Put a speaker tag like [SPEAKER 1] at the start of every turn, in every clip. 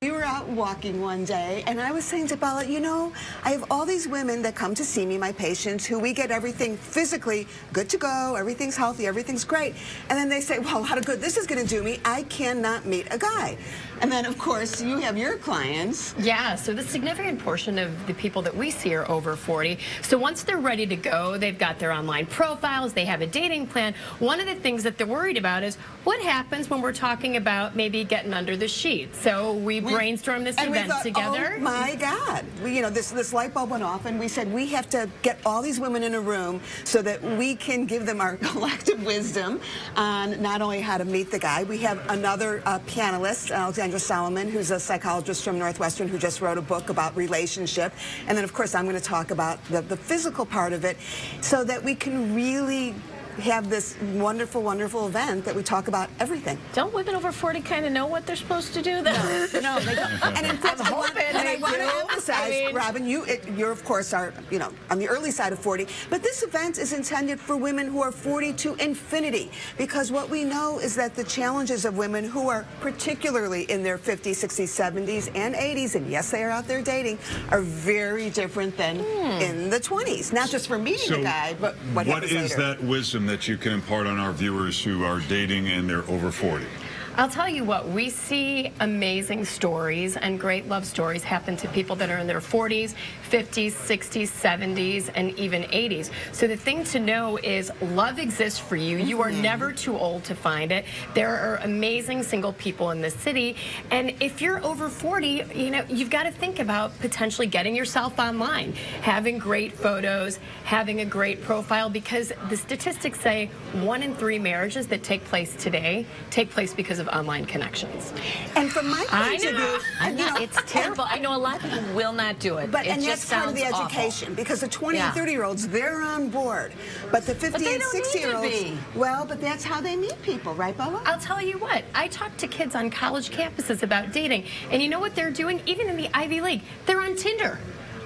[SPEAKER 1] We were out walking one day, and I was saying to Bella, you know, I have all these women that come to see me, my patients, who we get everything physically good to go, everything's healthy, everything's great. And then they say, well, a lot of good this is going to do me. I cannot meet a guy. And then, of course, you have your clients.
[SPEAKER 2] Yeah, so the significant portion of the people that we see are over 40. So once they're ready to go, they've got their online profiles, they have a dating plan. One of the things that they're worried about is what happens when we're talking about maybe getting under the sheets. So we brainstormed this event together.
[SPEAKER 1] Oh my God! You know, this light bulb went off, and we said we have to get all these women in a room so that we can give them our collective wisdom on not only how to meet the guy. We have another panelist, Alexandra Solomon, who's a psychologist from Northwestern, who just wrote a book about relationship, and then of course I'm going to talk about the physical part of it, so that we can really have this wonderful, wonderful event that we talk about everything.
[SPEAKER 3] Don't women over 40 kind of know what they're supposed to do, though?
[SPEAKER 1] No, they don't. And in fact, I want to emphasize, Robin, you're of course on the early side of 40, but this event is intended for women who are 40 to infinity, because what we know is that the challenges of women who are particularly in their 50s, 60s, 70s, and 80s, and yes, they are out there dating, are very different than in the 20s. Not just for meeting a guy, but what happens later.
[SPEAKER 4] What is that wisdom that you can impart on our viewers who are dating and they're over 40?
[SPEAKER 2] I'll tell you what, we see amazing stories and great love stories happen to people that are in their 40s, 50s, 60s, 70s, and even 80s. So the thing to know is love exists for you. You are never too old to find it. There are amazing single people in this city. And if you're over 40, you know, you've got to think about potentially getting yourself online, having great photos, having a great profile, because the statistics say 1 in 3 marriages that take place today take place because of online connections.
[SPEAKER 1] And from my point of view,
[SPEAKER 3] it's terrible. I know a lot of people will not do it.
[SPEAKER 1] But and that's part of the education, because the 20 and 30-years, they're on board. But the 50 and 60-year-olds, well, but that's how they meet people, right, Bella?
[SPEAKER 2] I'll tell you what, I talk to kids on college campuses about dating, and you know what they're doing? Even in the Ivy League, they're on Tinder.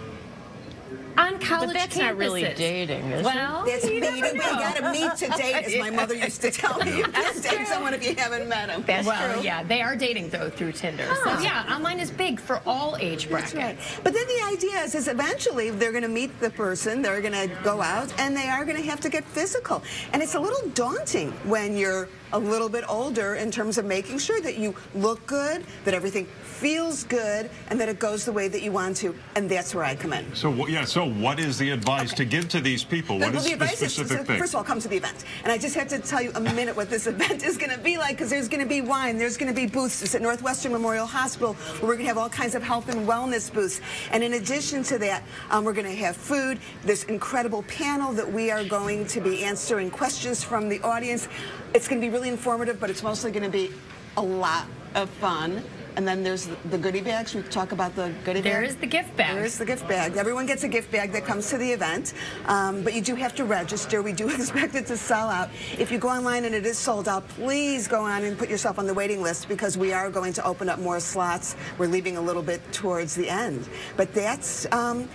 [SPEAKER 2] On college
[SPEAKER 3] but that's
[SPEAKER 2] campuses.
[SPEAKER 3] Not really dating, is
[SPEAKER 1] well,
[SPEAKER 3] it?
[SPEAKER 1] That's meeting. You got to meet to date, as my mother used to tell me. You can't date someone if you haven't met them.
[SPEAKER 2] That's true. Yeah, they are dating, though, through Tinder. So, yeah, online is big for all age brackets.
[SPEAKER 1] That's right. But then the idea is eventually they're going to meet the person, they're going to go out, and they are going to have to get physical. And it's a little daunting when you're a little bit older in terms of making sure that you look good, that everything feels good, and that it goes the way that you want to. And that's where I come in.
[SPEAKER 4] So, yeah, so what is the advice to give to these people? What is the specific thing?
[SPEAKER 1] First of all, come to the event. And I just have to tell you a minute what this event is going to be like, because there's going to be wine, there's going to be booths at Northwestern Memorial Hospital, where we're going to have all kinds of health and wellness booths. And in addition to that, we're going to have food, this incredible panel that we are going to be answering questions from the audience. It's going to be really informative, but it's mostly going to be a lot of fun. And then there's the goodie bags. We talk about the goodie bag.
[SPEAKER 2] There is the gift bag.
[SPEAKER 1] There is the gift bag. Everyone gets a gift bag that comes to the event, but you do have to register. We do expect it to sell out. If you go online and it is sold out, please go on and put yourself on the waiting list, because we are going to open up more slots. We're leaving a little bit towards the end. But that's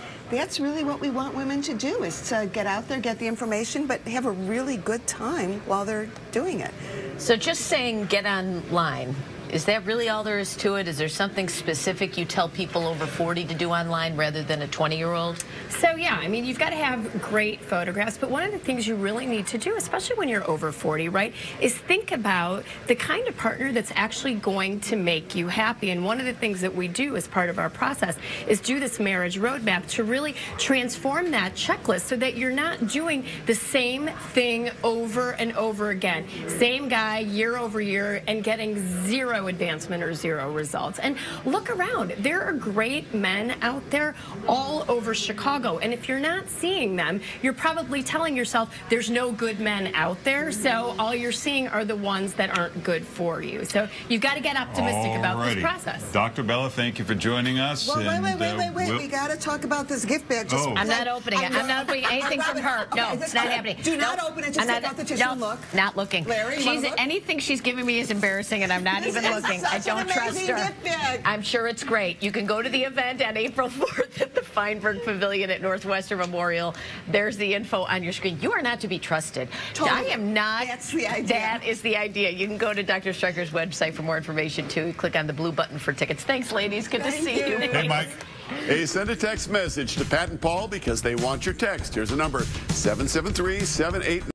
[SPEAKER 1] really what we want women to do, is to get out there, get the information, but have a really good time while they're doing it.
[SPEAKER 3] So just saying get online, is that really all there is to it? Is there something specific you tell people over 40 to do online rather than a 20-year-old?
[SPEAKER 2] So, yeah, I mean, you've got to have great photographs, but one of the things you really need to do, especially when you're over 40, right, is think about the kind of partner that's actually going to make you happy. And one of the things that we do as part of our process is do this marriage roadmap to really transform that checklist so that you're not doing the same thing over and over again. Same guy year over year and getting zero advancement or zero results. And look around. There are great men out there all over Chicago. And if you're not seeing them, you're probably telling yourself there's no good men out there. So all you're seeing are the ones that aren't good for you. So you've got to get optimistic about this process.
[SPEAKER 4] Dr. Bela, thank you for joining us.
[SPEAKER 1] Well, wait. We got to talk about this gift bag.
[SPEAKER 3] I'm not opening it. I'm not opening anything from her. No, it's not happening.
[SPEAKER 1] Do not open it. Just take out the tissue and look.
[SPEAKER 3] Not looking.
[SPEAKER 1] Larry,
[SPEAKER 3] anything she's giving me is embarrassing, and I'm not even
[SPEAKER 2] looking. I don't trust her.
[SPEAKER 3] I'm sure it's great. You can go to the event on April 4th at the Feinberg Pavilion at Northwestern Memorial. There's the info on your screen. You are not to be trusted.
[SPEAKER 1] Totally.
[SPEAKER 3] I am not.
[SPEAKER 1] That's the idea.
[SPEAKER 3] That is the idea. You can go to Dr. Streicher's website for more information, too. Click on the blue button for tickets. Thanks, ladies. Good to see you.
[SPEAKER 4] Hey, Mike.
[SPEAKER 5] Hey, send a text message to Pat and Paul because they want your text. Here's a number, 773-78...